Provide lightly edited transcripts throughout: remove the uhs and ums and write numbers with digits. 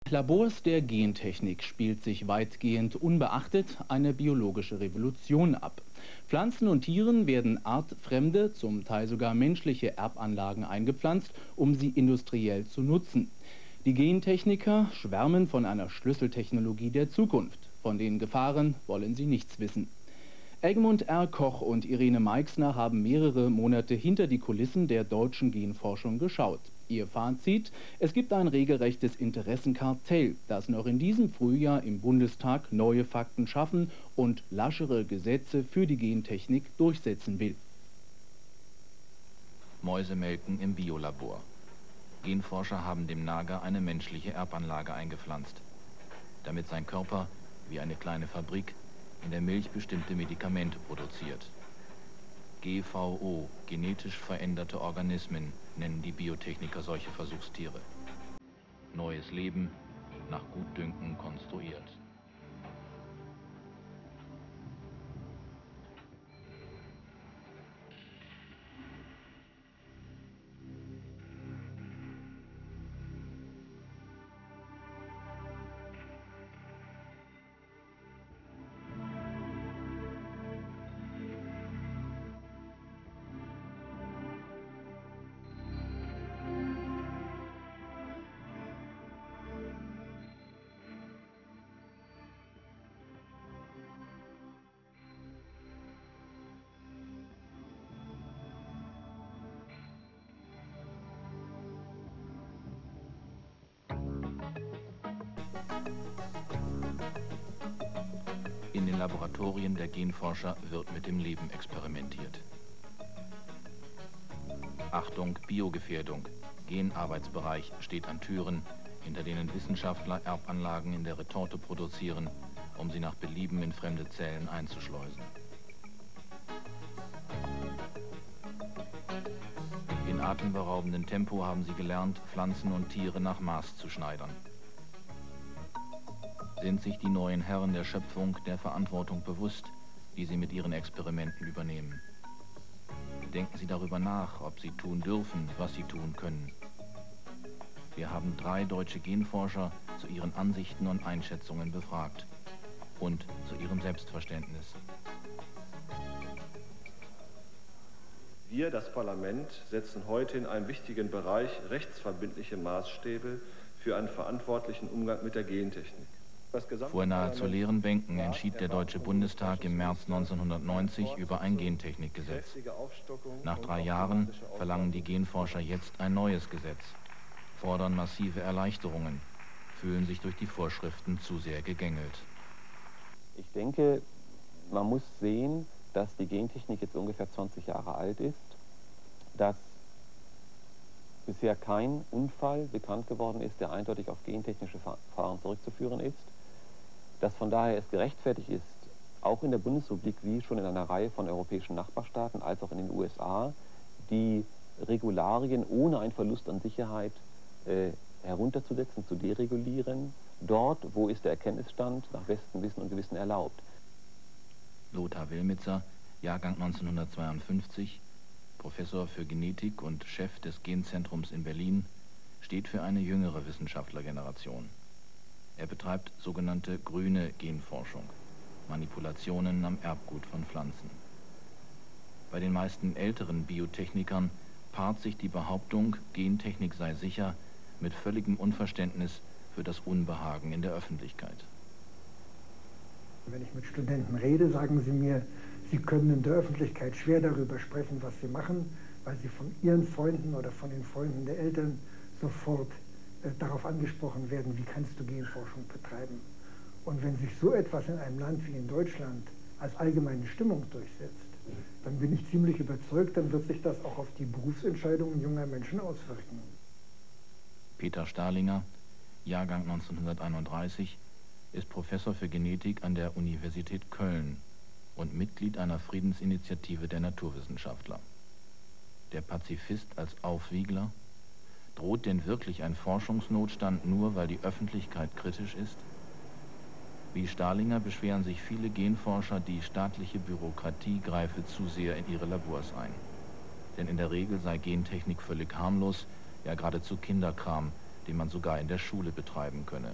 Labors der Gentechnik spielt sich weitgehend unbeachtet eine biologische Revolution ab. Pflanzen und Tieren werden artfremde, zum Teil sogar menschliche Erbanlagen eingepflanzt, um sie industriell zu nutzen. Die Gentechniker schwärmen von einer Schlüsseltechnologie der Zukunft. Von den Gefahren wollen sie nichts wissen. Egmont R. Koch und Irene Meixner haben mehrere Monate hinter die Kulissen der deutschen Genforschung geschaut. Ihr Fazit: Es gibt ein regelrechtes Interessenkartell, das noch in diesem Frühjahr im Bundestag neue Fakten schaffen und laschere Gesetze für die Gentechnik durchsetzen will. Mäusemelken im Biolabor. Genforscher haben dem Nager eine menschliche Erbanlage eingepflanzt, damit sein Körper, wie eine kleine Fabrik, in der Milch bestimmte Medikamente produziert. GVO, genetisch veränderte Organismen, nennen die Biotechniker solche Versuchstiere. Neues Leben, nach Gutdünken konstruiert. In den Laboratorien der Genforscher wird mit dem Leben experimentiert. Achtung, Biogefährdung. Genarbeitsbereich steht an Türen, hinter denen Wissenschaftler Erbanlagen in der Retorte produzieren, um sie nach Belieben in fremde Zellen einzuschleusen. In atemberaubendem Tempo haben sie gelernt, Pflanzen und Tiere nach Maß zu schneidern. Sind sich die neuen Herren der Schöpfung der Verantwortung bewusst, die sie mit ihren Experimenten übernehmen? Denken Sie darüber nach, ob Sie tun dürfen, was Sie tun können. Wir haben 3 deutsche Genforscher zu ihren Ansichten und Einschätzungen befragt und zu ihrem Selbstverständnis. Wir, das Parlament, setzen heute in einem wichtigen Bereich rechtsverbindliche Maßstäbe für einen verantwortlichen Umgang mit der Gentechnik. Vor nahezu leeren Bänken entschied der Deutsche Bundestag im März 1990 über ein Gentechnikgesetz. Nach 3 Jahren verlangen die Genforscher jetzt ein neues Gesetz, fordern massive Erleichterungen, fühlen sich durch die Vorschriften zu sehr gegängelt. Ich denke, man muss sehen, dass die Gentechnik jetzt ungefähr 20 Jahre alt ist, dass bisher kein Unfall bekannt geworden ist, der eindeutig auf gentechnische Verfahren zurückzuführen ist, dass von daher es gerechtfertigt ist, auch in der Bundesrepublik wie schon in einer Reihe von europäischen Nachbarstaaten als auch in den USA, die Regularien ohne einen Verlust an Sicherheit herunterzusetzen, zu deregulieren, dort, wo ist der Erkenntnisstand nach bestem Wissen und Gewissen erlaubt. Lothar Willmitzer, Jahrgang 1952, Professor für Genetik und Chef des Genzentrums in Berlin, steht für eine jüngere Wissenschaftlergeneration. Er betreibt sogenannte grüne Genforschung, Manipulationen am Erbgut von Pflanzen. Bei den meisten älteren Biotechnikern paart sich die Behauptung, Gentechnik sei sicher, mit völligem Unverständnis für das Unbehagen in der Öffentlichkeit. Wenn ich mit Studenten rede, sagen sie mir, sie können in der Öffentlichkeit schwer darüber sprechen, was sie machen, weil sie von ihren Freunden oder von den Freunden der Eltern sofort darauf angesprochen werden, wie kannst du Genforschung betreiben. Und wenn sich so etwas in einem Land wie in Deutschland als allgemeine Stimmung durchsetzt, dann bin ich ziemlich überzeugt, dann wird sich das auch auf die Berufsentscheidungen junger Menschen auswirken. Peter Stahlinger, Jahrgang 1931, ist Professor für Genetik an der Universität Köln und Mitglied einer Friedensinitiative der Naturwissenschaftler. Der Pazifist als Aufwiegler? Droht denn wirklich ein Forschungsnotstand nur, weil die Öffentlichkeit kritisch ist? Wie Stahlinger beschweren sich viele Genforscher, die staatliche Bürokratie greife zu sehr in ihre Labors ein. Denn in der Regel sei Gentechnik völlig harmlos, ja geradezu Kinderkram, den man sogar in der Schule betreiben könne.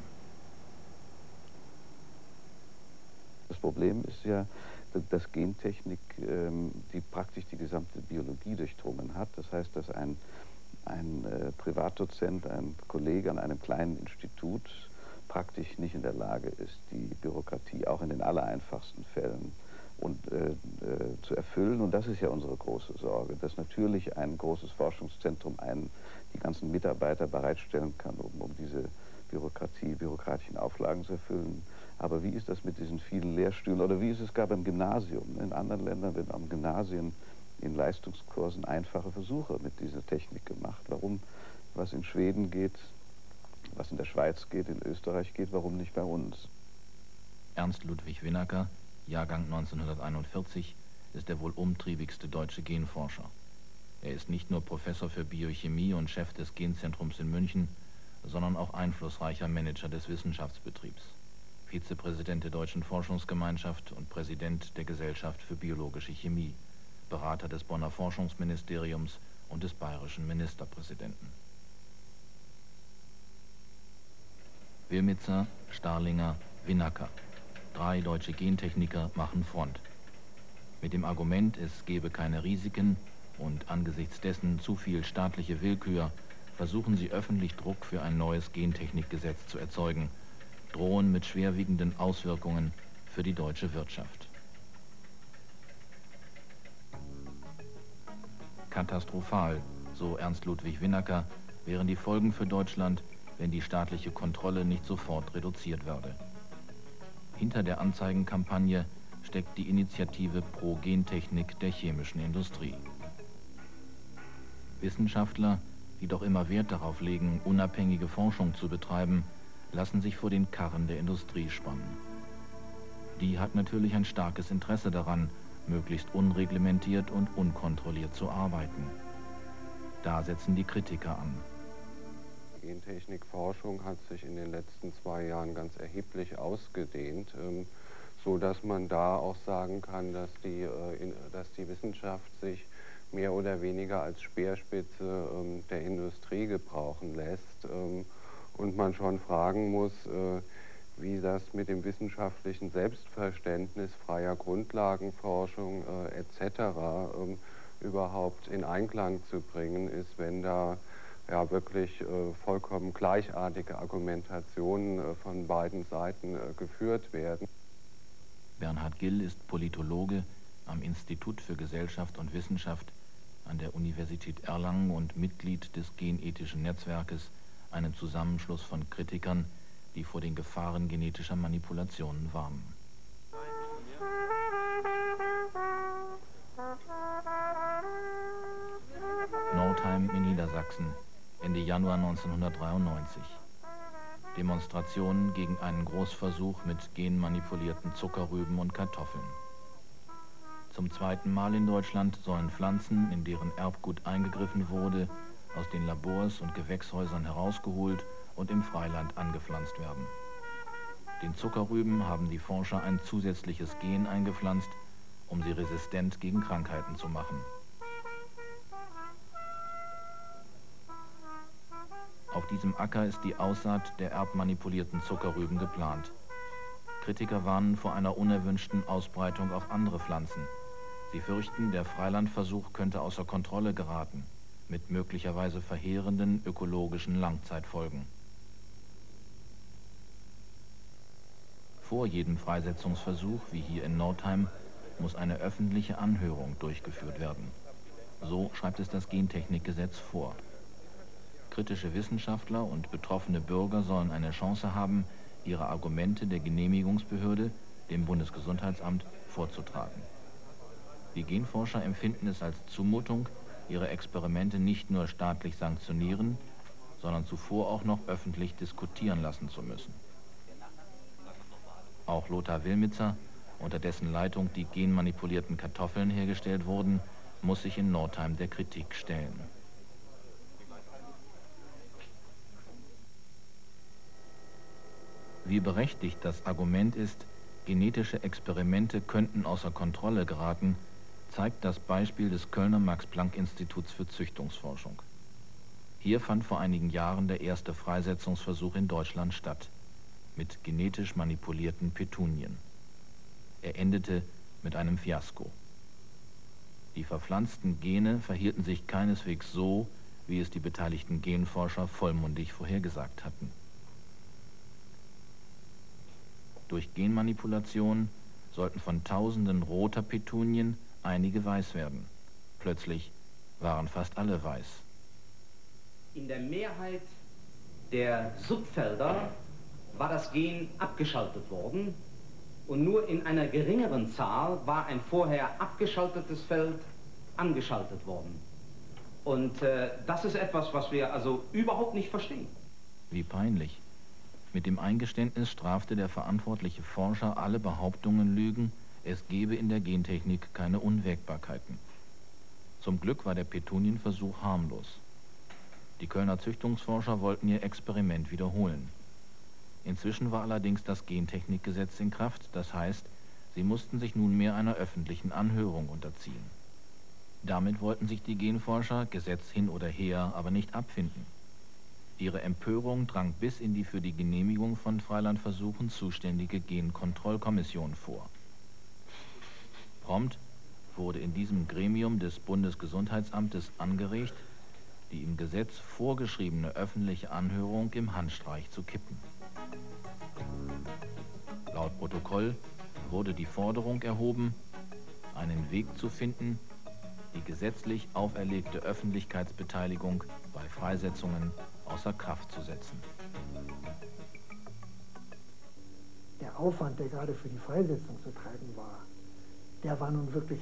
Das Problem ist ja, dass Gentechnik die praktisch die gesamte Biologie durchdrungen hat. Das heißt, dass ein Privatdozent, ein Kollege an einem kleinen Institut praktisch nicht in der Lage ist, die Bürokratie auch in den allereinfachsten Fällen zu erfüllen. Und das ist ja unsere große Sorge, dass natürlich ein großes Forschungszentrum die ganzen Mitarbeiter bereitstellen kann, um diese bürokratischen Auflagen zu erfüllen. Aber wie ist das mit diesen vielen Lehrstühlen oder wie ist es gar beim Gymnasium? In anderen Ländern werden am Gymnasien in Leistungskursen einfache Versuche mit dieser Technik gemacht. Warum, was in Schweden geht, was in der Schweiz geht, in Österreich geht, warum nicht bei uns? Ernst Ludwig Winnacker, Jahrgang 1941, ist der wohl umtriebigste deutsche Genforscher. Er ist nicht nur Professor für Biochemie und Chef des Genzentrums in München, sondern auch einflussreicher Manager des Wissenschaftsbetriebs, Vizepräsident der Deutschen Forschungsgemeinschaft und Präsident der Gesellschaft für biologische Chemie, Berater des Bonner Forschungsministeriums und des bayerischen Ministerpräsidenten. Wilmitzer, Starlinger, Winnacker. 3 deutsche Gentechniker machen Front. Mit dem Argument, es gebe keine Risiken und angesichts dessen zu viel staatliche Willkür, versuchen sie öffentlich Druck für ein neues Gentechnikgesetz zu erzeugen, drohen mit schwerwiegenden Auswirkungen für die deutsche Wirtschaft. Katastrophal, so Ernst Ludwig Winnacker, wären die Folgen für Deutschland, wenn die staatliche Kontrolle nicht sofort reduziert würde. Hinter der Anzeigenkampagne steckt die Initiative Pro Gentechnik der chemischen Industrie. Wissenschaftler, die doch immer Wert darauf legen, unabhängige Forschung zu betreiben, lassen sich vor den Karren der Industrie spannen. Die hat natürlich ein starkes Interesse daran, möglichst unreglementiert und unkontrolliert zu arbeiten. Da setzen die Kritiker an. Die Gentechnikforschung hat sich in den letzten 2 Jahren ganz erheblich ausgedehnt, so dass man da auch sagen kann, dass die Wissenschaft sich mehr oder weniger als Speerspitze der Industrie gebrauchen lässt und man schon fragen muss, wie das mit dem wissenschaftlichen Selbstverständnis freier Grundlagenforschung etc. Überhaupt in Einklang zu bringen ist, wenn da ja wirklich vollkommen gleichartige Argumentationen von beiden Seiten geführt werden. Bernhard Gill ist Politologe am Institut für Gesellschaft und Wissenschaft an der Universität Erlangen und Mitglied des Genethischen Netzwerkes, einem Zusammenschluss von Kritikern, die vor den Gefahren genetischer Manipulationen warnen. Nordheim in Niedersachsen, Ende Januar 1993. Demonstrationen gegen einen Großversuch mit genmanipulierten Zuckerrüben und Kartoffeln. Zum 2. Mal in Deutschland sollen Pflanzen, in deren Erbgut eingegriffen wurde, aus den Labors und Gewächshäusern herausgeholt und im Freiland angepflanzt werden. Den Zuckerrüben haben die Forscher ein zusätzliches Gen eingepflanzt, um sie resistent gegen Krankheiten zu machen. Auf diesem Acker ist die Aussaat der erbmanipulierten Zuckerrüben geplant. Kritiker warnen vor einer unerwünschten Ausbreitung auf andere Pflanzen. Sie fürchten, der Freilandversuch könnte außer Kontrolle geraten, mit möglicherweise verheerenden ökologischen Langzeitfolgen. Vor jedem Freisetzungsversuch, wie hier in Nordheim, muss eine öffentliche Anhörung durchgeführt werden. So schreibt es das Gentechnikgesetz vor. Kritische Wissenschaftler und betroffene Bürger sollen eine Chance haben, ihre Argumente der Genehmigungsbehörde, dem Bundesgesundheitsamt, vorzutragen. Die Genforscher empfinden es als Zumutung, ihre Experimente nicht nur staatlich sanktionieren, sondern zuvor auch noch öffentlich diskutieren lassen zu müssen. Auch Lothar Wilmitzer, unter dessen Leitung die genmanipulierten Kartoffeln hergestellt wurden, muss sich in Nordheim der Kritik stellen. Wie berechtigt das Argument ist, genetische Experimente könnten außer Kontrolle geraten, zeigt das Beispiel des Kölner Max-Planck-Instituts für Züchtungsforschung. Hier fand vor einigen Jahren der erste Freisetzungsversuch in Deutschland statt, mit genetisch manipulierten Petunien. Er endete mit einem Fiasko. Die verpflanzten Gene verhielten sich keineswegs so, wie es die beteiligten Genforscher vollmundig vorhergesagt hatten. Durch Genmanipulation sollten von Tausenden roter Petunien einige weiß werden. Plötzlich waren fast alle weiß. In der Mehrheit der Subfelder war das Gen abgeschaltet worden und nur in einer geringeren Zahl war ein vorher abgeschaltetes Feld angeschaltet worden. Und das ist etwas, was wir also überhaupt nicht verstehen. Wie peinlich. Mit dem Eingeständnis strafte der verantwortliche Forscher alle Behauptungen Lügen, es gebe in der Gentechnik keine Unwägbarkeiten. Zum Glück war der Petunienversuch harmlos. Die Kölner Züchtungsforscher wollten ihr Experiment wiederholen. Inzwischen war allerdings das Gentechnikgesetz in Kraft, das heißt, sie mussten sich nunmehr einer öffentlichen Anhörung unterziehen. Damit wollten sich die Genforscher, Gesetz hin oder her, aber nicht abfinden. Ihre Empörung drang bis in die für die Genehmigung von Freilandversuchen zuständige Genkontrollkommission vor. Prompt wurde in diesem Gremium des Bundesgesundheitsamtes angeregt, die im Gesetz vorgeschriebene öffentliche Anhörung im Handstreich zu kippen. Laut Protokoll wurde die Forderung erhoben, einen Weg zu finden, die gesetzlich auferlegte Öffentlichkeitsbeteiligung bei Freisetzungen außer Kraft zu setzen. Der Aufwand, der gerade für die Freisetzung zu treiben war, der war nun wirklich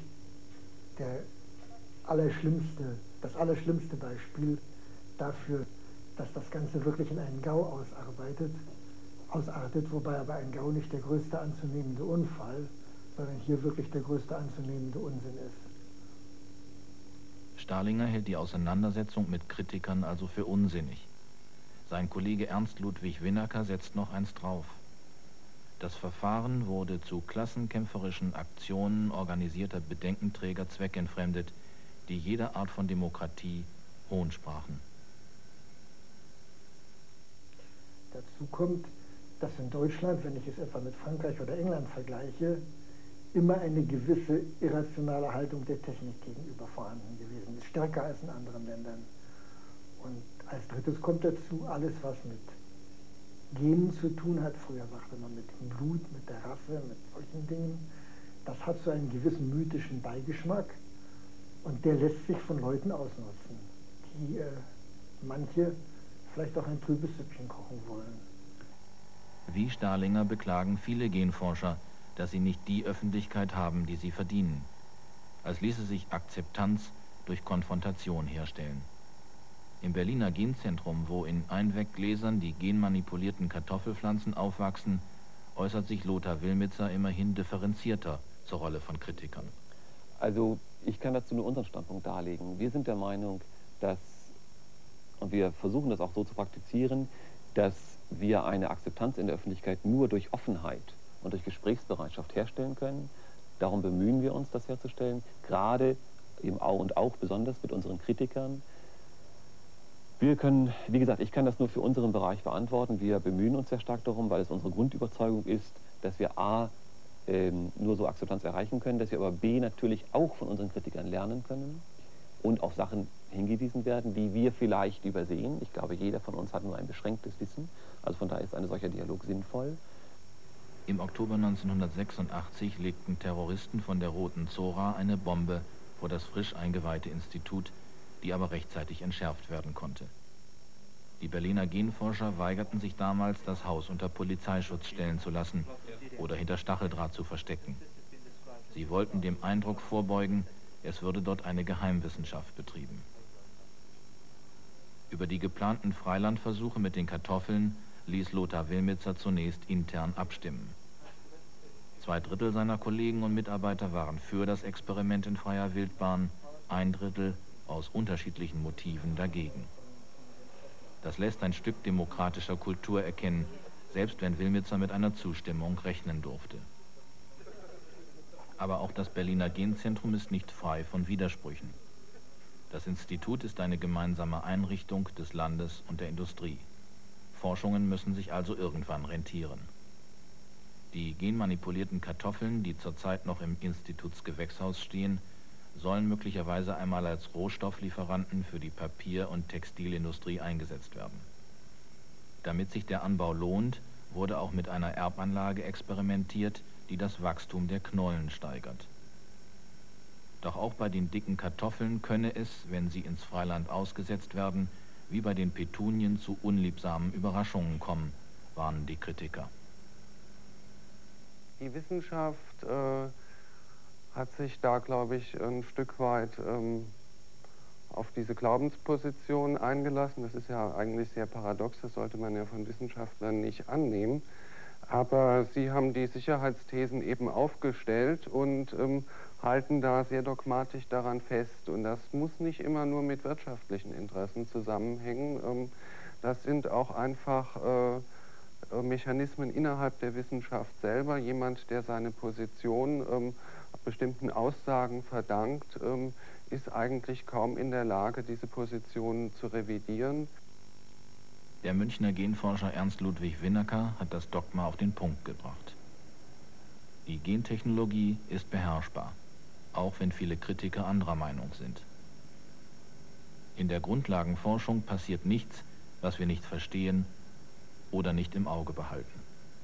das allerschlimmste Beispiel dafür, dass das Ganze wirklich in einen GAU ausartet, wobei aber ein GAU nicht der größte anzunehmende Unfall, sondern hier wirklich der größte anzunehmende Unsinn ist. Stahlinger hält die Auseinandersetzung mit Kritikern also für unsinnig. Sein Kollege Ernst Ludwig Winnacker setzt noch eins drauf. Das Verfahren wurde zu klassenkämpferischen Aktionen organisierter Bedenkenträger zweckentfremdet, die jede Art von Demokratie Hohn sprachen. Dazu kommt, dass in Deutschland, wenn ich es etwa mit Frankreich oder England vergleiche, immer eine gewisse irrationale Haltung der Technik gegenüber vorhanden gewesen ist, stärker als in anderen Ländern. Und als drittes kommt dazu, alles was mit Genen zu tun hat, früher sagte man mit dem Blut, mit der Rasse, mit solchen Dingen, das hat so einen gewissen mythischen Beigeschmack und der lässt sich von Leuten ausnutzen, die manche vielleicht auch ein trübes Süppchen kochen wollen. Wie Stahlinger beklagen viele Genforscher, dass sie nicht die Öffentlichkeit haben, die sie verdienen, als ließe sich Akzeptanz durch Konfrontation herstellen. Im Berliner Genzentrum, wo in Einweggläsern die genmanipulierten Kartoffelpflanzen aufwachsen, äußert sich Lothar Wilmitzer immerhin differenzierter zur Rolle von Kritikern. Also ich kann dazu nur unseren Standpunkt darlegen. Wir sind der Meinung, dass, und wir versuchen das auch so zu praktizieren, dass wir eine Akzeptanz in der Öffentlichkeit nur durch Offenheit und durch Gesprächsbereitschaft herstellen können. Darum bemühen wir uns, das herzustellen, gerade eben auch besonders mit unseren Kritikern. Wir können, wie gesagt, ich kann das nur für unseren Bereich beantworten. Wir bemühen uns sehr stark darum, weil es unsere Grundüberzeugung ist, dass wir A, nur so Akzeptanz erreichen können, dass wir aber B, natürlich auch von unseren Kritikern lernen können und auf Sachen hingewiesen werden, die wir vielleicht übersehen. Ich glaube, jeder von uns hat nur ein beschränktes Wissen. Also von daher ist ein solcher Dialog sinnvoll. Im Oktober 1986 legten Terroristen von der Roten Zora eine Bombe vor das frisch eingeweihte Institut, die aber rechtzeitig entschärft werden konnte. Die Berliner Genforscher weigerten sich damals, das Haus unter Polizeischutz stellen zu lassen oder hinter Stacheldraht zu verstecken. Sie wollten dem Eindruck vorbeugen, es würde dort eine Geheimwissenschaft betrieben. Über die geplanten Freilandversuche mit den Kartoffeln ließ Lothar Wilmitzer zunächst intern abstimmen. 2/3 seiner Kollegen und Mitarbeiter waren für das Experiment in freier Wildbahn, 1/3 aus unterschiedlichen Motiven dagegen. Das lässt ein Stück demokratischer Kultur erkennen, selbst wenn Wilmitzer mit einer Zustimmung rechnen durfte. Aber auch das Berliner Genzentrum ist nicht frei von Widersprüchen. Das Institut ist eine gemeinsame Einrichtung des Landes und der Industrie. Forschungen müssen sich also irgendwann rentieren. Die genmanipulierten Kartoffeln, die zurzeit noch im Institutsgewächshaus stehen, sollen möglicherweise einmal als Rohstofflieferanten für die Papier- und Textilindustrie eingesetzt werden. Damit sich der Anbau lohnt, wurde auch mit einer Erbanlage experimentiert, die das Wachstum der Knollen steigert. Doch auch bei den dicken Kartoffeln könne es, wenn sie ins Freiland ausgesetzt werden, wie bei den Petunien zu unliebsamen Überraschungen kommen, warnen die Kritiker. Die Wissenschaft hat sich da, glaube ich, ein Stück weit auf diese Glaubensposition eingelassen. Das ist ja eigentlich sehr paradox, das sollte man ja von Wissenschaftlern nicht annehmen. Aber sie haben die Sicherheitsthesen eben aufgestellt und halten da sehr dogmatisch daran fest. Und das muss nicht immer nur mit wirtschaftlichen Interessen zusammenhängen. Das sind auch einfach Mechanismen innerhalb der Wissenschaft selber. Jemand, der seine Position bestimmten Aussagen verdankt, ist eigentlich kaum in der Lage, diese Positionen zu revidieren. Der Münchner Genforscher Ernst Ludwig Winnacker hat das Dogma auf den Punkt gebracht. Die Gentechnologie ist beherrschbar, auch wenn viele Kritiker anderer Meinung sind. In der Grundlagenforschung passiert nichts, was wir nicht verstehen oder nicht im Auge behalten.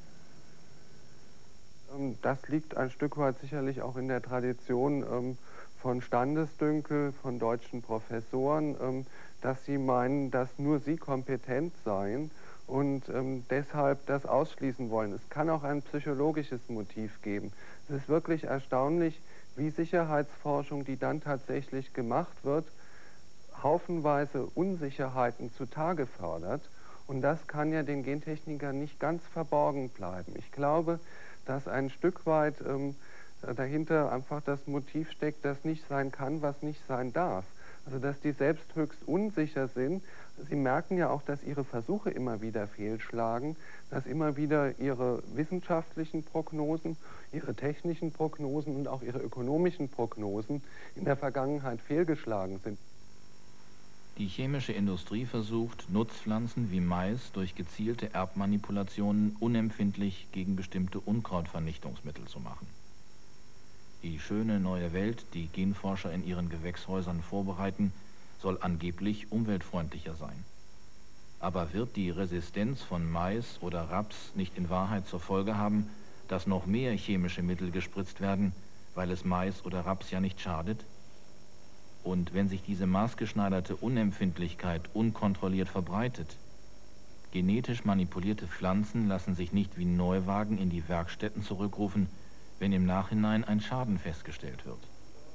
Das liegt ein Stück weit sicherlich auch in der Tradition von Standesdünkel, von deutschen Professoren, dass sie meinen, dass nur sie kompetent seien und deshalb das ausschließen wollen. Es kann auch ein psychologisches Motiv geben. Es ist wirklich erstaunlich, wie Sicherheitsforschung, die dann tatsächlich gemacht wird, haufenweise Unsicherheiten zutage fördert. Und das kann ja den Gentechnikern nicht ganz verborgen bleiben. Ich glaube, dass ein Stück weit dahinter einfach das Motiv steckt, dass nicht sein kann, was nicht sein darf. Also dass die selbst höchst unsicher sind. Sie merken ja auch, dass ihre Versuche immer wieder fehlschlagen, dass immer wieder ihre wissenschaftlichen Prognosen, ihre technischen Prognosen und auch ihre ökonomischen Prognosen in der Vergangenheit fehlgeschlagen sind. Die chemische Industrie versucht, Nutzpflanzen wie Mais durch gezielte Erbmanipulationen unempfindlich gegen bestimmte Unkrautvernichtungsmittel zu machen. Die schöne neue Welt, die Genforscher in ihren Gewächshäusern vorbereiten, soll angeblich umweltfreundlicher sein. Aber wird die Resistenz von Mais oder Raps nicht in Wahrheit zur Folge haben, dass noch mehr chemische Mittel gespritzt werden, weil es Mais oder Raps ja nicht schadet? Und wenn sich diese maßgeschneiderte Unempfindlichkeit unkontrolliert verbreitet, genetisch manipulierte Pflanzen lassen sich nicht wie Neuwagen in die Werkstätten zurückrufen, wenn im Nachhinein ein Schaden festgestellt wird.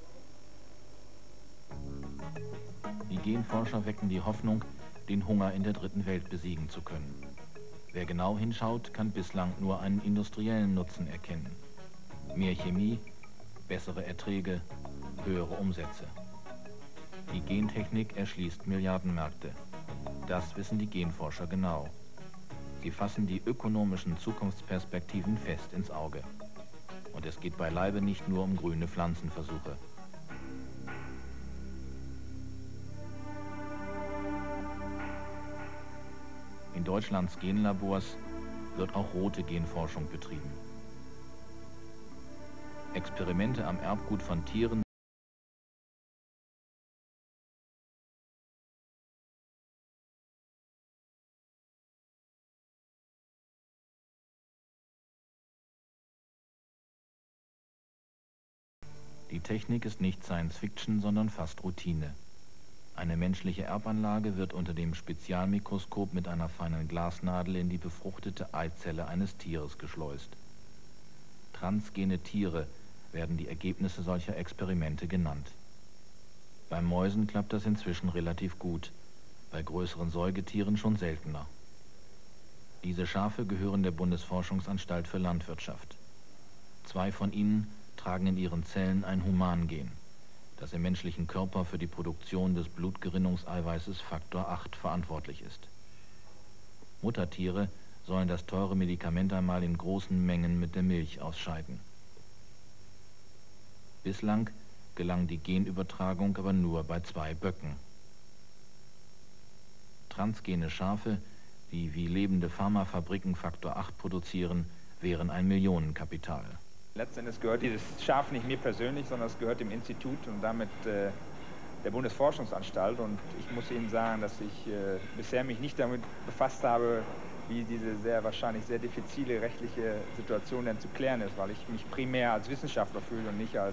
Die Genforscher wecken die Hoffnung, den Hunger in der dritten Welt besiegen zu können. Wer genau hinschaut, kann bislang nur einen industriellen Nutzen erkennen. Mehr Chemie, bessere Erträge, höhere Umsätze. Die Gentechnik erschließt Milliardenmärkte. Das wissen die Genforscher genau. Sie fassen die ökonomischen Zukunftsperspektiven fest ins Auge. Und es geht beileibe nicht nur um grüne Pflanzenversuche. In Deutschlands Genlabors wird auch rote Genforschung betrieben. Experimente am Erbgut von Tieren Die Technik ist nicht Science Fiction, sondern fast Routine. Eine menschliche Erbanlage wird unter dem Spezialmikroskop mit einer feinen Glasnadel in die befruchtete Eizelle eines Tieres geschleust. Transgene Tiere werden die Ergebnisse solcher Experimente genannt. Bei Mäusen klappt das inzwischen relativ gut, bei größeren Säugetieren schon seltener. Diese Schafe gehören der Bundesforschungsanstalt für Landwirtschaft. 2 von ihnen tragen in ihren Zellen ein Humangen, das im menschlichen Körper für die Produktion des Blutgerinnungseiweißes Faktor 8 verantwortlich ist. Muttertiere sollen das teure Medikament einmal in großen Mengen mit der Milch ausscheiden. Bislang gelang die Genübertragung aber nur bei 2 Böcken. Transgene Schafe, die wie lebende Pharmafabriken Faktor 8 produzieren, wären ein Millionenkapital. Letztendlich gehört dieses Schaf nicht mir persönlich, sondern es gehört dem Institut und damit der Bundesforschungsanstalt. Und ich muss Ihnen sagen, dass ich bisher mich nicht damit befasst habe, wie diese wahrscheinlich sehr diffizile rechtliche Situation denn zu klären ist, weil ich mich primär als Wissenschaftler fühle und nicht als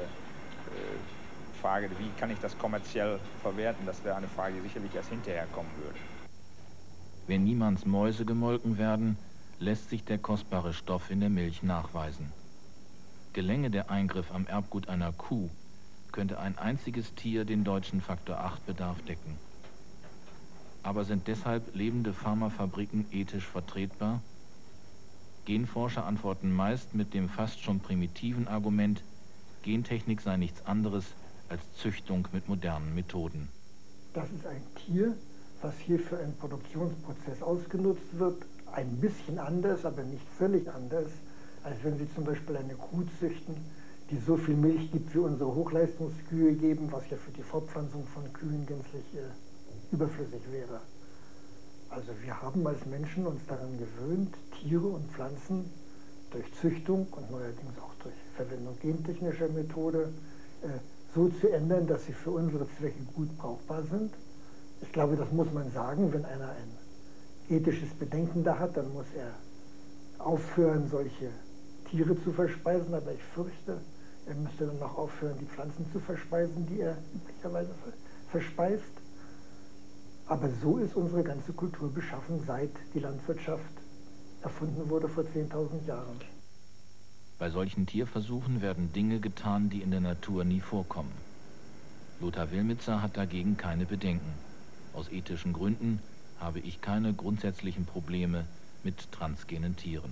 Frage, wie kann ich das kommerziell verwerten. Das wäre eine Frage, die sicherlich erst hinterher kommen würde. Wenn niemands Mäuse gemolken werden, lässt sich der kostbare Stoff in der Milch nachweisen. Gelänge der Eingriff am Erbgut einer Kuh, könnte ein einziges Tier den deutschen Faktor 8 Bedarf decken. Aber sind deshalb lebende Pharmafabriken ethisch vertretbar? Genforscher antworten meist mit dem fast schon primitiven Argument, Gentechnik sei nichts anderes als Züchtung mit modernen Methoden. Das ist ein Tier, was hier für einen Produktionsprozess ausgenutzt wird, ein bisschen anders, aber nicht völlig anders, als wenn Sie zum Beispiel eine Kuh züchten, die so viel Milch gibt, wie unsere Hochleistungskühe geben, was ja für die Fortpflanzung von Kühen gänzlich überflüssig wäre. Also wir haben als Menschen uns daran gewöhnt, Tiere und Pflanzen durch Züchtung und neuerdings auch durch Verwendung gentechnischer Methode so zu ändern, dass sie für unsere Zwecke gut brauchbar sind. Ich glaube, das muss man sagen, wenn einer ein ethisches Bedenken da hat, dann muss er aufhören, solche Tiere zu verspeisen, aber ich fürchte, er müsste dann auch aufhören, die Pflanzen zu verspeisen, die er üblicherweise verspeist. Aber so ist unsere ganze Kultur beschaffen, seit die Landwirtschaft erfunden wurde vor 10.000 Jahren. Bei solchen Tierversuchen werden Dinge getan, die in der Natur nie vorkommen. Lothar Willmitzer hat dagegen keine Bedenken. Aus ethischen Gründen habe ich keine grundsätzlichen Probleme mit transgenen Tieren.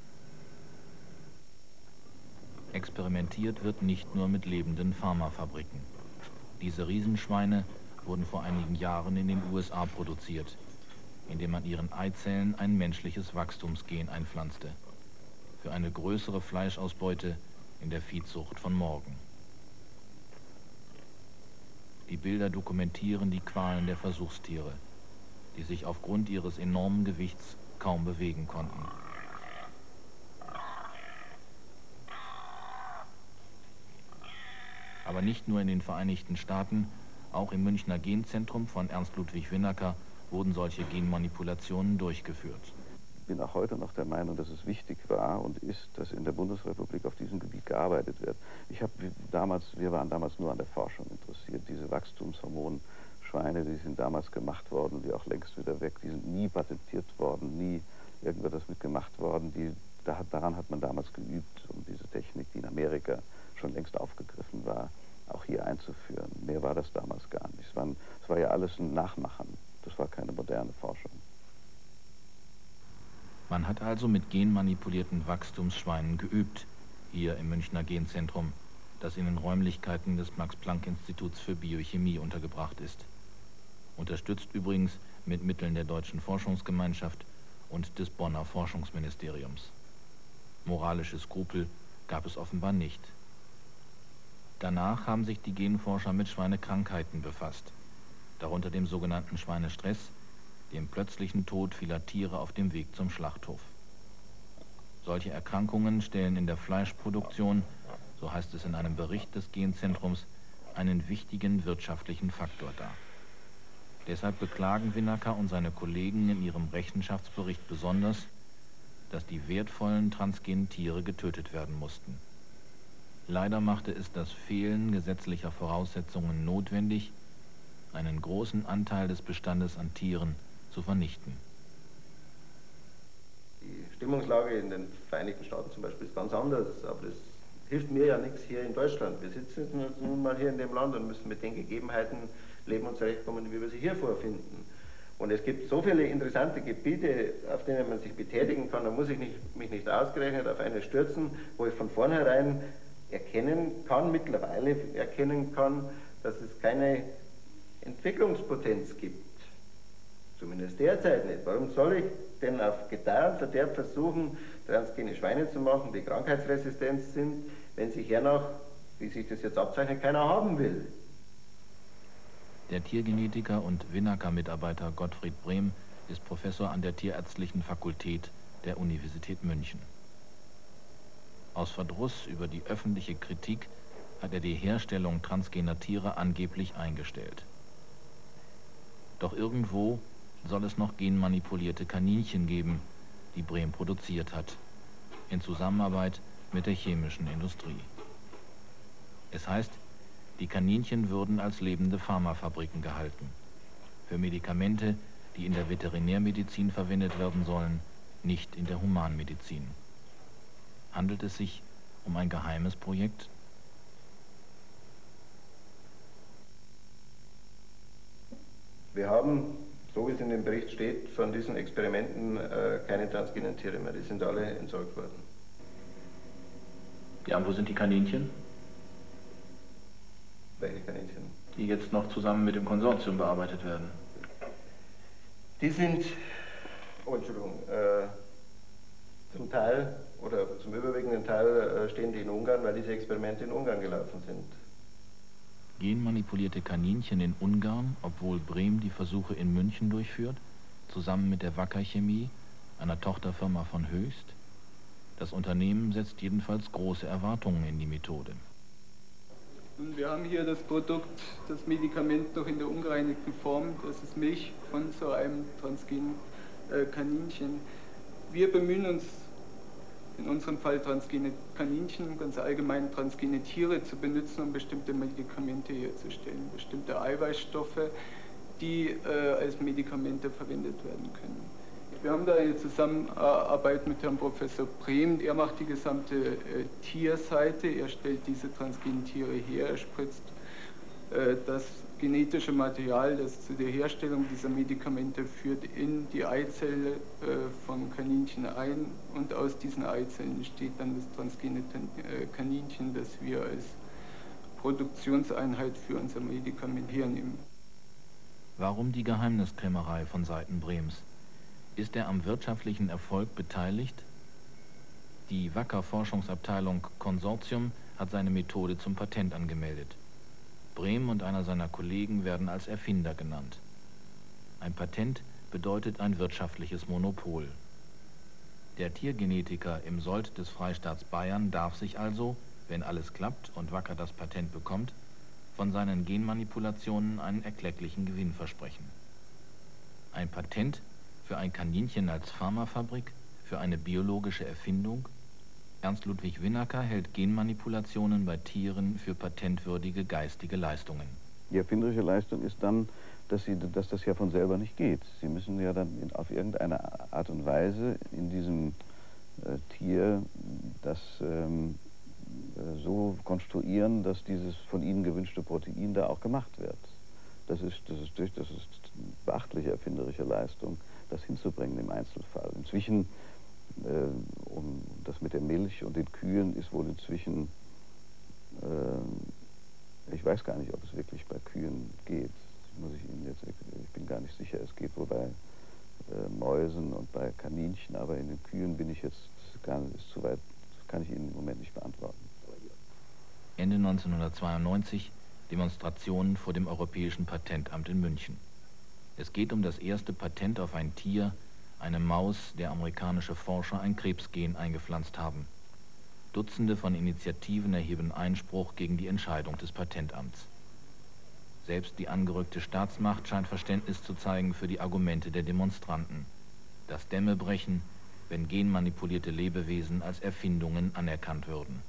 Experimentiert wird nicht nur mit lebenden Pharmafabriken. Diese Riesenschweine wurden vor einigen Jahren in den USA produziert, indem man ihren Eizellen ein menschliches Wachstumsgen einpflanzte. Für eine größere Fleischausbeute in der Viehzucht von morgen. Die Bilder dokumentieren die Qualen der Versuchstiere, die sich aufgrund ihres enormen Gewichts kaum bewegen konnten. Aber nicht nur in den Vereinigten Staaten, auch im Münchner Genzentrum von Ernst Ludwig Winnacker wurden solche Genmanipulationen durchgeführt. Ich bin auch heute noch der Meinung, dass es wichtig war und ist, dass in der Bundesrepublik auf diesem Gebiet gearbeitet wird. Wir waren damals nur an der Forschung interessiert. Diese Wachstumshormonschweine, die sind damals gemacht worden, die auch längst wieder weg, die sind nie patentiert worden, nie irgendwas mitgemacht worden. Daran hat man damals geübt, um diese Technik, die in Amerika schon längst aufgegriffen war, auch hier einzuführen. Mehr war das damals gar nicht. Es war ja alles ein Nachmachen. Das war keine moderne Forschung. Man hat also mit genmanipulierten Wachstumsschweinen geübt, hier im Münchner Genzentrum, das in den Räumlichkeiten des Max-Planck-Instituts für Biochemie untergebracht ist. Unterstützt übrigens mit Mitteln der Deutschen Forschungsgemeinschaft und des Bonner Forschungsministeriums. Moralische Skrupel gab es offenbar nicht. Danach haben sich die Genforscher mit Schweinekrankheiten befasst, darunter dem sogenannten Schweinestress, dem plötzlichen Tod vieler Tiere auf dem Weg zum Schlachthof. Solche Erkrankungen stellen in der Fleischproduktion, so heißt es in einem Bericht des Genzentrums, einen wichtigen wirtschaftlichen Faktor dar. Deshalb beklagen Winnacker und seine Kollegen in ihrem Rechenschaftsbericht besonders, dass die wertvollen transgenen Tiere getötet werden mussten. Leider machte es das Fehlen gesetzlicher Voraussetzungen notwendig, einen großen Anteil des Bestandes an Tieren zu vernichten. Die Stimmungslage in den Vereinigten Staaten zum Beispiel ist ganz anders, aber das hilft mir ja nichts hier in Deutschland. Wir sitzen nun mal hier in dem Land und müssen mit den Gegebenheiten leben und zurechtkommen, wie wir sie hier vorfinden. Und es gibt so viele interessante Gebiete, auf denen man sich betätigen kann, da muss ich mich nicht ausgerechnet auf eine stürzen, wo ich von vornherein mittlerweile erkennen kann, dass es keine Entwicklungspotenz gibt. Zumindest derzeit nicht. Warum soll ich denn auf Gedeih und Verderb versuchen, transgene Schweine zu machen, die krankheitsresistent sind, wenn sich hernach wie sich das jetzt abzeichnet, keiner haben will. Der Tiergenetiker und Winnacker-Mitarbeiter Gottfried Brehm ist Professor an der Tierärztlichen Fakultät der Universität München. Aus Verdruss über die öffentliche Kritik hat er die Herstellung transgener Tiere angeblich eingestellt. Doch irgendwo soll es noch genmanipulierte Kaninchen geben, die Brehm produziert hat, in Zusammenarbeit mit der chemischen Industrie. Es heißt, die Kaninchen würden als lebende Pharmafabriken gehalten, für Medikamente, die in der Veterinärmedizin verwendet werden sollen, nicht in der Humanmedizin. Handelt es sich um ein geheimes Projekt? Wir haben, so wie es in dem Bericht steht, von diesen Experimenten keine transgenen Tiere mehr. Die sind alle entsorgt worden. Ja, und wo sind die Kaninchen? Welche Kaninchen? Die jetzt noch zusammen mit dem Konsortium bearbeitet werden. Die sind, oh Entschuldigung, zum Teil oder zum überwiegenden Teil stehen die in Ungarn, weil diese Experimente in Ungarn gelaufen sind. Genmanipulierte Kaninchen in Ungarn, obwohl Brehm die Versuche in München durchführt, zusammen mit der Wacker Chemie, einer Tochterfirma von Höchst. Das Unternehmen setzt jedenfalls große Erwartungen in die Methode. Und wir haben hier das Produkt, das Medikament noch in der ungereinigten Form. Das ist Milch von so einem transgenen Kaninchen. Wir bemühen uns, in unserem Fall transgene Kaninchen, ganz allgemein transgene Tiere zu benutzen, um bestimmte Medikamente herzustellen, bestimmte Eiweißstoffe, die als Medikamente verwendet werden können. Wir haben da eine Zusammenarbeit mit Herrn Professor Brehm. Er macht die gesamte Tierseite, er stellt diese transgenen Tiere her, er spritzt das genetische Material, das zu der Herstellung dieser Medikamente führt, in die Eizelle von Kaninchen ein, und aus diesen Eizellen entsteht dann das transgene Kaninchen, das wir als Produktionseinheit für unser Medikament hernehmen. Warum die Geheimniskrämerei von Seiten Brehms? Ist er am wirtschaftlichen Erfolg beteiligt? Die Wacker Forschungsabteilung Konsortium hat seine Methode zum Patent angemeldet. Brehm und einer seiner Kollegen werden als Erfinder genannt. Ein Patent bedeutet ein wirtschaftliches Monopol. Der Tiergenetiker im Sold des Freistaats Bayern darf sich also, wenn alles klappt und Wacker das Patent bekommt, von seinen Genmanipulationen einen erklecklichen Gewinn versprechen. Ein Patent für ein Kaninchen als Pharmafabrik, für eine biologische Erfindung? Ernst Ludwig Winnacker hält Genmanipulationen bei Tieren für patentwürdige geistige Leistungen. Die erfinderische Leistung ist dann, dass das ja von selber nicht geht. Sie müssen ja dann auf irgendeine Art und Weise in diesem Tier das so konstruieren, dass dieses von Ihnen gewünschte Protein da auch gemacht wird. Das ist beachtliche erfinderische Leistung, das hinzubringen im Einzelfall. Inzwischen, um das mit der Milch und den Kühen ist wohl inzwischen, ich weiß gar nicht, ob es wirklich bei Kühen geht. Muss ich Ihnen jetzt, ich bin gar nicht sicher, es geht wohl bei Mäusen und bei Kaninchen, aber in den Kühen bin ich jetzt ist zu weit, kann ich Ihnen im Moment nicht beantworten. Ende 1992 Demonstrationen vor dem Europäischen Patentamt in München. Es geht um das erste Patent auf ein Tier, eine Maus, der amerikanische Forscher ein Krebsgen eingepflanzt haben. Dutzende von Initiativen erheben Einspruch gegen die Entscheidung des Patentamts. Selbst die angerückte Staatsmacht scheint Verständnis zu zeigen für die Argumente der Demonstranten. Das Dämme brechen, wenn genmanipulierte Lebewesen als Erfindungen anerkannt würden.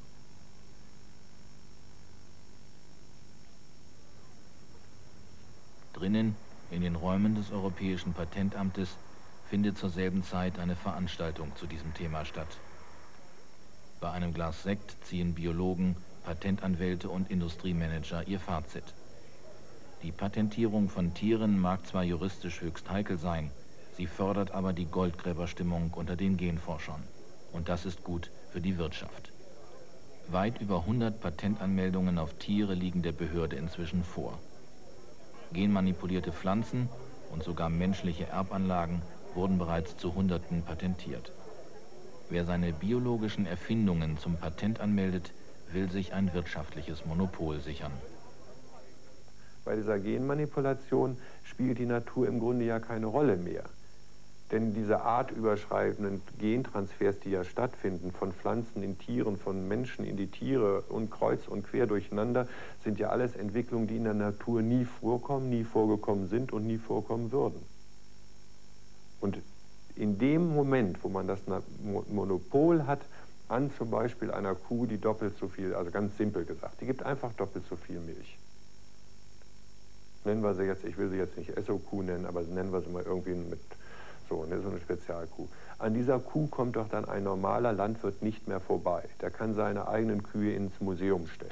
Drinnen, in den Räumen des Europäischen Patentamtes, findet zur selben Zeit eine Veranstaltung zu diesem Thema statt. Bei einem Glas Sekt ziehen Biologen, Patentanwälte und Industriemanager ihr Fazit. Die Patentierung von Tieren mag zwar juristisch höchst heikel sein, sie fördert aber die Goldgräberstimmung unter den Genforschern. Und das ist gut für die Wirtschaft. Weit über 100 Patentanmeldungen auf Tiere liegen der Behörde inzwischen vor. Genmanipulierte Pflanzen und sogar menschliche Erbanlagen wurden bereits zu Hunderten patentiert. Wer seine biologischen Erfindungen zum Patent anmeldet, will sich ein wirtschaftliches Monopol sichern. Bei dieser Genmanipulation spielt die Natur im Grunde ja keine Rolle mehr. Denn diese artüberschreitenden Gentransfers, die ja stattfinden, von Pflanzen in Tieren, von Menschen in die Tiere und kreuz und quer durcheinander, sind ja alles Entwicklungen, die in der Natur nie vorkommen, nie vorgekommen sind und nie vorkommen würden. Und in dem Moment, wo man das Monopol hat, an zum Beispiel einer Kuh, die doppelt so viel, also ganz simpel gesagt, die gibt einfach doppelt so viel Milch. Nennen wir sie jetzt, ich will sie jetzt nicht Esso-Kuh nennen, aber nennen wir sie mal irgendwie mit so eine Spezialkuh. An dieser Kuh kommt doch dann ein normaler Landwirt nicht mehr vorbei. Der kann seine eigenen Kühe ins Museum stellen.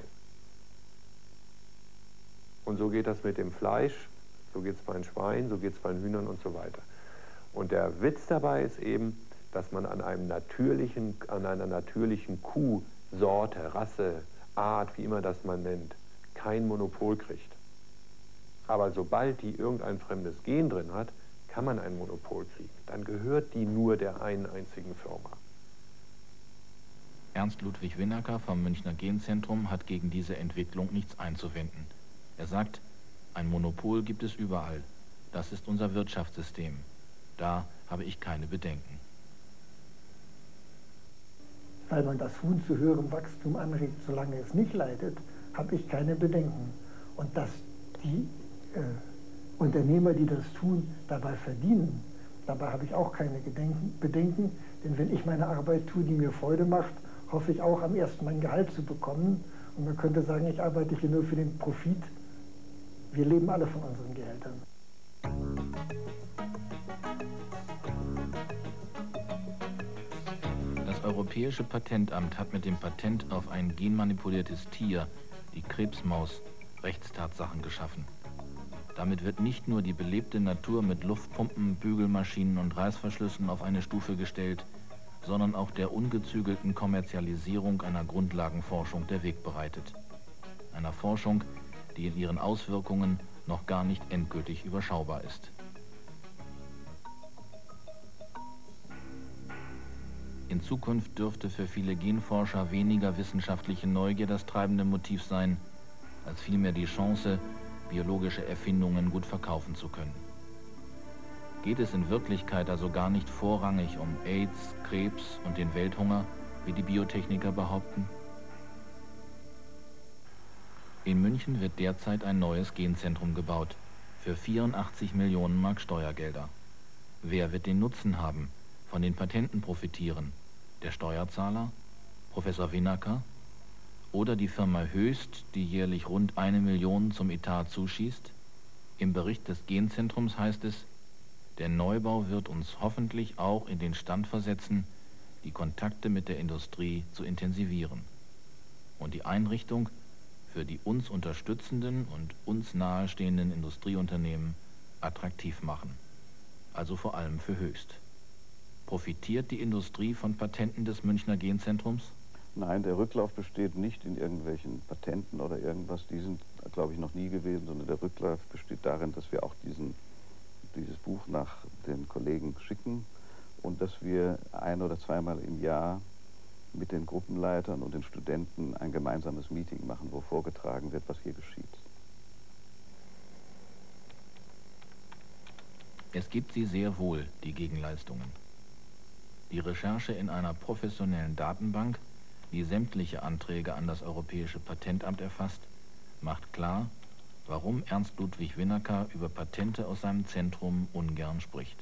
Und so geht das mit dem Fleisch, so geht es bei den Schweinen, so geht es bei den Hühnern und so weiter. Und der Witz dabei ist eben, dass man an einer natürlichen Kuhsorte, Rasse, Art, wie immer das man nennt, kein Monopol kriegt. Aber sobald die irgendein fremdes Gen drin hat, kann man ein Monopol kriegen. Dann gehört die nur der einen einzigen Firma. Ernst Ludwig Winnacker vom Münchner Genzentrum hat gegen diese Entwicklung nichts einzuwenden. Er sagt, ein Monopol gibt es überall. Das ist unser Wirtschaftssystem. Da habe ich keine Bedenken. Weil man das Huhn zu höherem Wachstum anregt, solange es nicht leidet, habe ich keine Bedenken. Und dass die Unternehmer, die das tun, dabei verdienen, dabei habe ich auch keine Bedenken, denn wenn ich meine Arbeit tue, die mir Freude macht, hoffe ich auch am ersten mein Gehalt zu bekommen. Und man könnte sagen, ich arbeite hier nur für den Profit. Wir leben alle von unseren Gehältern. Das Europäische Patentamt hat mit dem Patent auf ein genmanipuliertes Tier, die Krebsmaus, Rechtstatsachen geschaffen. Damit wird nicht nur die belebte Natur mit Luftpumpen, Bügelmaschinen und Reißverschlüssen auf eine Stufe gestellt, sondern auch der ungezügelten Kommerzialisierung einer Grundlagenforschung der Weg bereitet. Einer Forschung, die in ihren Auswirkungen noch gar nicht endgültig überschaubar ist. In Zukunft dürfte für viele Genforscher weniger wissenschaftliche Neugier das treibende Motiv sein, als vielmehr die Chance, biologische Erfindungen gut verkaufen zu können. Geht es in Wirklichkeit also gar nicht vorrangig um AIDS, Krebs und den Welthunger, wie die Biotechniker behaupten? In München wird derzeit ein neues Genzentrum gebaut, für 84 Millionen Mark Steuergelder. Wer wird den Nutzen haben, von den Patenten profitieren? Der Steuerzahler, Professor Winnacker oder die Firma Höchst, die jährlich rund 1 Million zum Etat zuschießt? Im Bericht des Genzentrums heißt es, der Neubau wird uns hoffentlich auch in den Stand versetzen, die Kontakte mit der Industrie zu intensivieren und die Einrichtung für die uns unterstützenden und uns nahestehenden Industrieunternehmen attraktiv machen, also vor allem für Höchst. Profitiert die Industrie von Patenten des Münchner Genzentrums? Nein, der Rücklauf besteht nicht in irgendwelchen Patenten oder irgendwas. Die sind, glaube ich, noch nie gewesen, sondern der Rücklauf besteht darin, dass wir auch dieses Buch nach den Kollegen schicken und dass wir ein- oder zweimal im Jahr mit den Gruppenleitern und den Studenten ein gemeinsames Meeting machen, wo vorgetragen wird, was hier geschieht. Es gibt sie sehr wohl, die Gegenleistungen. Die Recherche in einer professionellen Datenbank, die sämtliche Anträge an das Europäische Patentamt erfasst, macht klar, warum Ernst Ludwig Winnacker über Patente aus seinem Zentrum ungern spricht.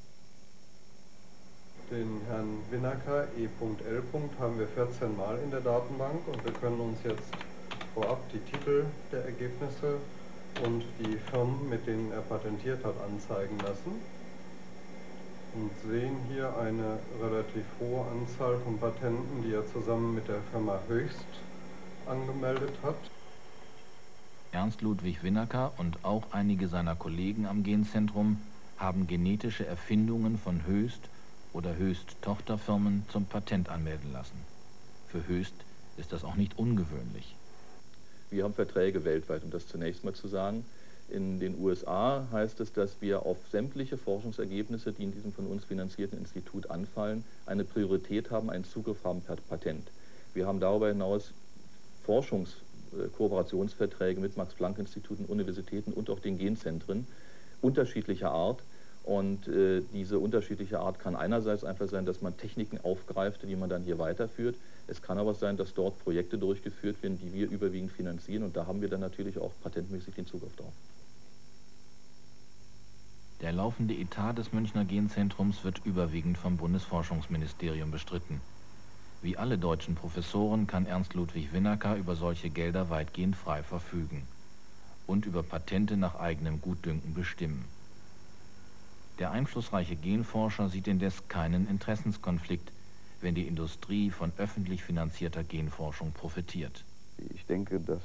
Den Herrn Winnacker, E.L. haben wir 14 Mal in der Datenbank und wir können uns jetzt vorab die Titel der Ergebnisse und die Firmen, mit denen er patentiert hat, anzeigen lassen. Und sehen hier eine relativ hohe Anzahl von Patenten, die er zusammen mit der Firma Höchst angemeldet hat. Ernst Ludwig Winnacker und auch einige seiner Kollegen am Genzentrum haben genetische Erfindungen von Höchst oder Höchst-Tochterfirmen zum Patent anmelden lassen. Für Höchst ist das auch nicht ungewöhnlich. Wir haben Verträge weltweit, um das zunächst mal zu sagen. In den USA heißt es, dass wir auf sämtliche Forschungsergebnisse, die in diesem von uns finanzierten Institut anfallen, eine Priorität haben, einen Zugriff haben per Patent. Wir haben darüber hinaus Forschungskooperationsverträge mit Max-Planck-Instituten, Universitäten und auch den Genzentren unterschiedlicher Art. Und diese unterschiedliche Art kann einerseits einfach sein, dass man Techniken aufgreift, die man dann hier weiterführt. Es kann aber sein, dass dort Projekte durchgeführt werden, die wir überwiegend finanzieren. Und da haben wir dann natürlich auch patentmäßig den Zugriff drauf. Der laufende Etat des Münchner Genzentrums wird überwiegend vom Bundesforschungsministerium bestritten. Wie alle deutschen Professoren kann Ernst Ludwig Winnacker über solche Gelder weitgehend frei verfügen und über Patente nach eigenem Gutdünken bestimmen. Der einflussreiche Genforscher sieht indes keinen Interessenskonflikt, wenn die Industrie von öffentlich finanzierter Genforschung profitiert. Ich denke, dass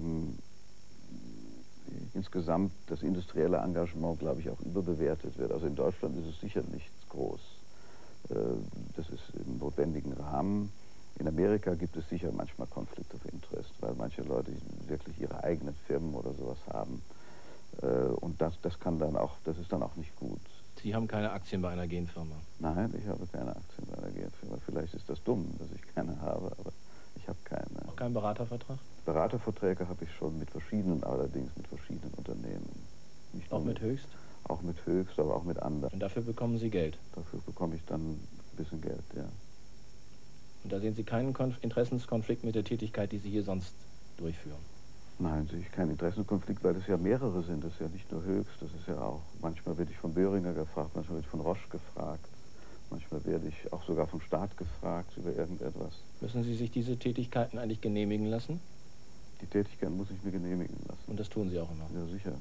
insgesamt das industrielle Engagement, glaube ich, auch überbewertet wird. Also in Deutschland ist es sicher nicht groß. Das ist im notwendigen Rahmen. In Amerika gibt es sicher manchmal Conflict of Interest, weil manche Leute wirklich ihre eigenen Firmen oder sowas haben. Und das kann dann auch, das ist dann auch nicht gut. Sie haben keine Aktien bei einer Genfirma? Nein, ich habe keine Aktien bei einer Genfirma. Vielleicht ist das dumm, dass ich keine habe, aber ich habe keine. Auch keinen Beratervertrag? Beraterverträge habe ich schon mit verschiedenen, allerdings mit verschiedenen Unternehmen. Nicht auch mit Höchst? Auch mit Höchst, aber auch mit anderen. Und dafür bekommen Sie Geld? Dafür bekomme ich dann ein bisschen Geld, ja. Und da sehen Sie keinen Interessenskonflikt mit der Tätigkeit, die Sie hier sonst durchführen? Nein, sehe ich keinen Interessenkonflikt, weil es ja mehrere sind. Das ist ja nicht nur Höchst, das ist ja auch. Manchmal werde ich von Böhringer gefragt, manchmal werde ich von Roche gefragt. Manchmal werde ich auch sogar vom Staat gefragt über irgendetwas. Müssen Sie sich diese Tätigkeiten eigentlich genehmigen lassen? Die Tätigkeiten muss ich mir genehmigen lassen. Und das tun Sie auch immer? Ja, sicher.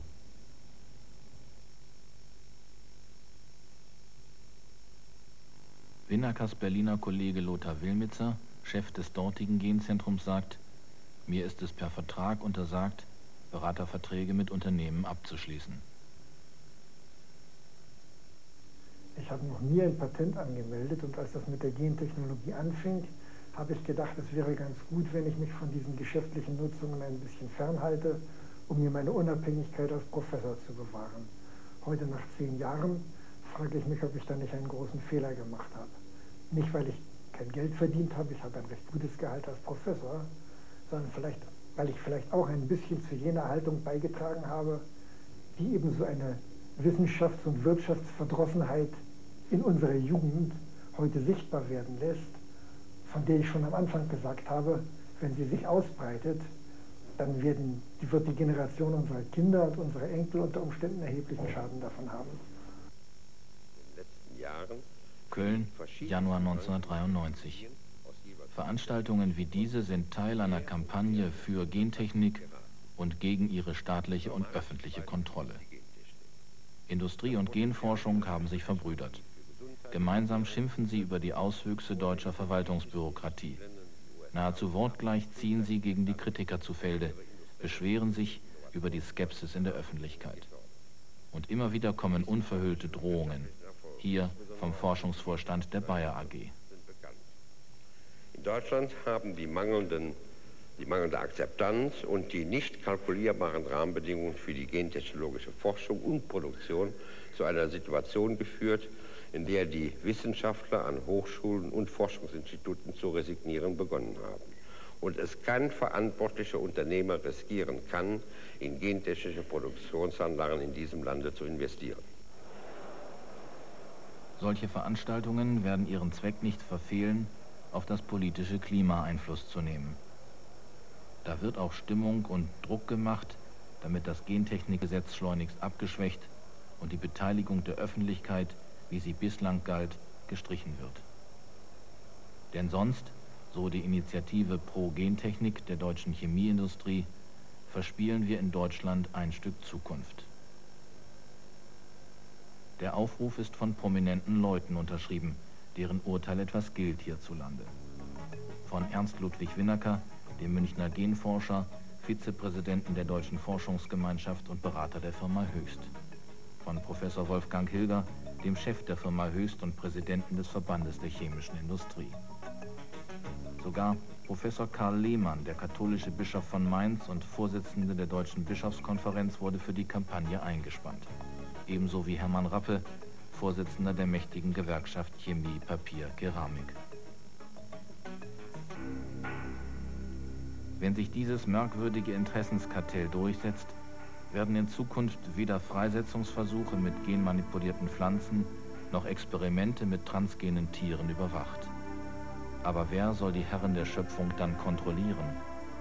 Winnackers Berliner Kollege Lothar Willmitzer, Chef des dortigen Genzentrums, sagt: Mir ist es per Vertrag untersagt, Beraterverträge mit Unternehmen abzuschließen. Ich habe noch nie ein Patent angemeldet und als das mit der Gentechnologie anfing, habe ich gedacht, es wäre ganz gut, wenn ich mich von diesen geschäftlichen Nutzungen ein bisschen fernhalte, um mir meine Unabhängigkeit als Professor zu bewahren. Heute nach 10 Jahren frage ich mich, ob ich da nicht einen großen Fehler gemacht habe. Nicht, weil ich kein Geld verdient habe, ich habe ein recht gutes Gehalt als Professor, sondern vielleicht, weil ich vielleicht auch ein bisschen zu jener Haltung beigetragen habe, die eben so eine Wissenschafts- und Wirtschaftsverdrossenheit in unserer Jugend heute sichtbar werden lässt, von der ich schon am Anfang gesagt habe, wenn sie sich ausbreitet, dann wird die Generation unserer Kinder und unserer Enkel unter Umständen erheblichen Schaden davon haben. In den letzten Jahren Köln, Januar 1993. Veranstaltungen wie diese sind Teil einer Kampagne für Gentechnik und gegen ihre staatliche und öffentliche Kontrolle. Industrie und Genforschung haben sich verbrüdert. Gemeinsam schimpfen sie über die Auswüchse deutscher Verwaltungsbürokratie. Nahezu wortgleich ziehen sie gegen die Kritiker zu Felde, beschweren sich über die Skepsis in der Öffentlichkeit. Und immer wieder kommen unverhüllte Drohungen, hier vom Forschungsvorstand der Bayer AG. In Deutschland haben die mangelnde Akzeptanz und die nicht kalkulierbaren Rahmenbedingungen für die gentechnologische Forschung und Produktion zu einer Situation geführt, in der die Wissenschaftler an Hochschulen und Forschungsinstituten zu resignieren begonnen haben. Und es kein verantwortlicher Unternehmer riskieren kann, in gentechnische Produktionsanlagen in diesem Lande zu investieren. Solche Veranstaltungen werden ihren Zweck nicht verfehlen, auf das politische Klima Einfluss zu nehmen. Da wird auch Stimmung und Druck gemacht, damit das Gentechnikgesetz schleunigst abgeschwächt und die Beteiligung der Öffentlichkeit, wie sie bislang galt, gestrichen wird. Denn sonst, so die Initiative Pro Gentechnik der deutschen Chemieindustrie, verspielen wir in Deutschland ein Stück Zukunft. Der Aufruf ist von prominenten Leuten unterschrieben, deren Urteil etwas gilt hierzulande. Von Ernst Ludwig Winnacker, dem Münchner Genforscher, Vizepräsidenten der Deutschen Forschungsgemeinschaft und Berater der Firma Höchst. Von Professor Wolfgang Hilger, dem Chef der Firma Höchst und Präsidenten des Verbandes der chemischen Industrie. Sogar Professor Karl Lehmann, der katholische Bischof von Mainz und Vorsitzende der Deutschen Bischofskonferenz, wurde für die Kampagne eingespannt. Ebenso wie Hermann Rappe, Vorsitzender der mächtigen Gewerkschaft Chemie, Papier, Keramik. Wenn sich dieses merkwürdige Interessenskartell durchsetzt, werden in Zukunft weder Freisetzungsversuche mit genmanipulierten Pflanzen noch Experimente mit transgenen Tieren überwacht. Aber wer soll die Herren der Schöpfung dann kontrollieren?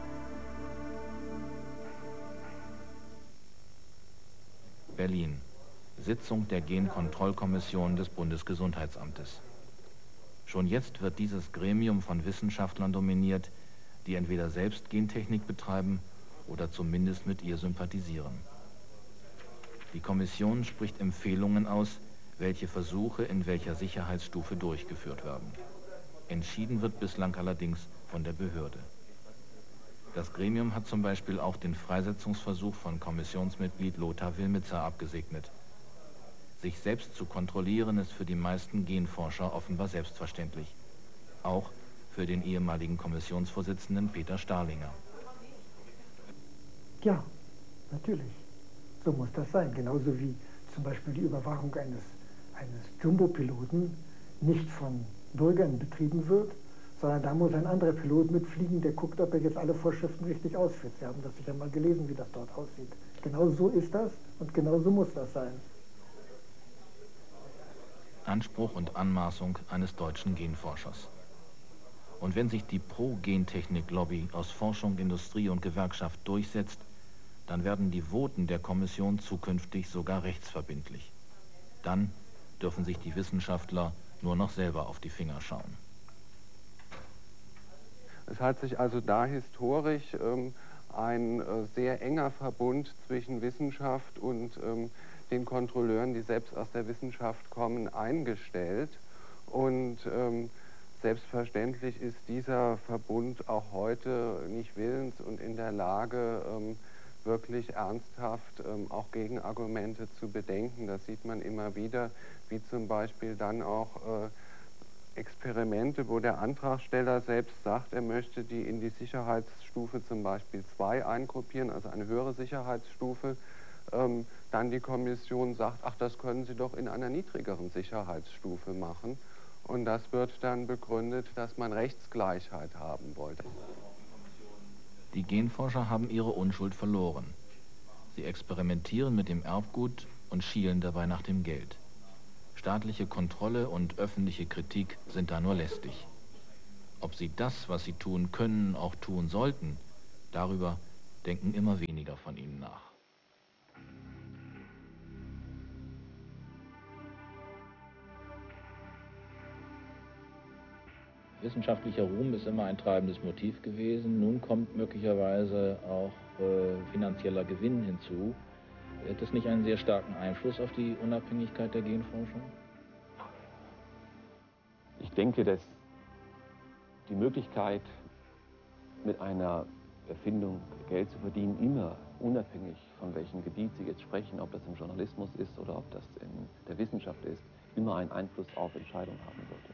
Berlin. Sitzung der Genkontrollkommission des Bundesgesundheitsamtes. Schon jetzt wird dieses Gremium von Wissenschaftlern dominiert, die entweder selbst Gentechnik betreiben oder zumindest mit ihr sympathisieren. Die Kommission spricht Empfehlungen aus, welche Versuche in welcher Sicherheitsstufe durchgeführt werden. Entschieden wird bislang allerdings von der Behörde. Das Gremium hat zum Beispiel auch den Freisetzungsversuch von Kommissionsmitglied Lothar Wilmitzer abgesegnet. Sich selbst zu kontrollieren ist für die meisten Genforscher offenbar selbstverständlich. Auch für den ehemaligen Kommissionsvorsitzenden Peter Starlinger. Ja, natürlich. So muss das sein. Genauso wie zum Beispiel die Überwachung eines Jumbo-Piloten nicht von Bürgern betrieben wird, sondern da muss ein anderer Pilot mitfliegen, der guckt, ob er jetzt alle Vorschriften richtig ausführt. Sie haben das sicher mal gelesen, wie das dort aussieht. Genau so ist das und genau so muss das sein. Anspruch und Anmaßung eines deutschen Genforschers. Und wenn sich die Pro-Gentechnik-Lobby aus Forschung, Industrie und Gewerkschaft durchsetzt, dann werden die Voten der Kommission zukünftig sogar rechtsverbindlich. Dann dürfen sich die Wissenschaftler nur noch selber auf die Finger schauen. Es hat sich also da historisch ein sehr enger Verbund zwischen Wissenschaft und den Kontrolleuren, die selbst aus der Wissenschaft kommen, eingestellt. Und selbstverständlich ist dieser Verbund auch heute nicht willens und in der Lage, wirklich ernsthaft auch Gegenargumente zu bedenken. Das sieht man immer wieder, wie zum Beispiel dann auch Experimente, wo der Antragsteller selbst sagt, er möchte die in die Sicherheitsstufe zum Beispiel 2 eingruppieren, also eine höhere Sicherheitsstufe, dann die Kommission sagt, ach, das können Sie doch in einer niedrigeren Sicherheitsstufe machen. Und das wird dann begründet, dass man Rechtsgleichheit haben wollte. Die Genforscher haben ihre Unschuld verloren. Sie experimentieren mit dem Erbgut und schielen dabei nach dem Geld. Staatliche Kontrolle und öffentliche Kritik sind da nur lästig. Ob sie das, was sie tun können, auch tun sollten, darüber denken immer weniger von ihnen nach. Wissenschaftlicher Ruhm ist immer ein treibendes Motiv gewesen. Nun kommt möglicherweise auch finanzieller Gewinn hinzu. Hat das nicht einen sehr starken Einfluss auf die Unabhängigkeit der Genforschung? Ich denke, dass die Möglichkeit, mit einer Erfindung Geld zu verdienen, immer unabhängig von welchem Gebiet Sie jetzt sprechen, ob das im Journalismus ist oder ob das in der Wissenschaft ist, immer einen Einfluss auf Entscheidungen haben wird.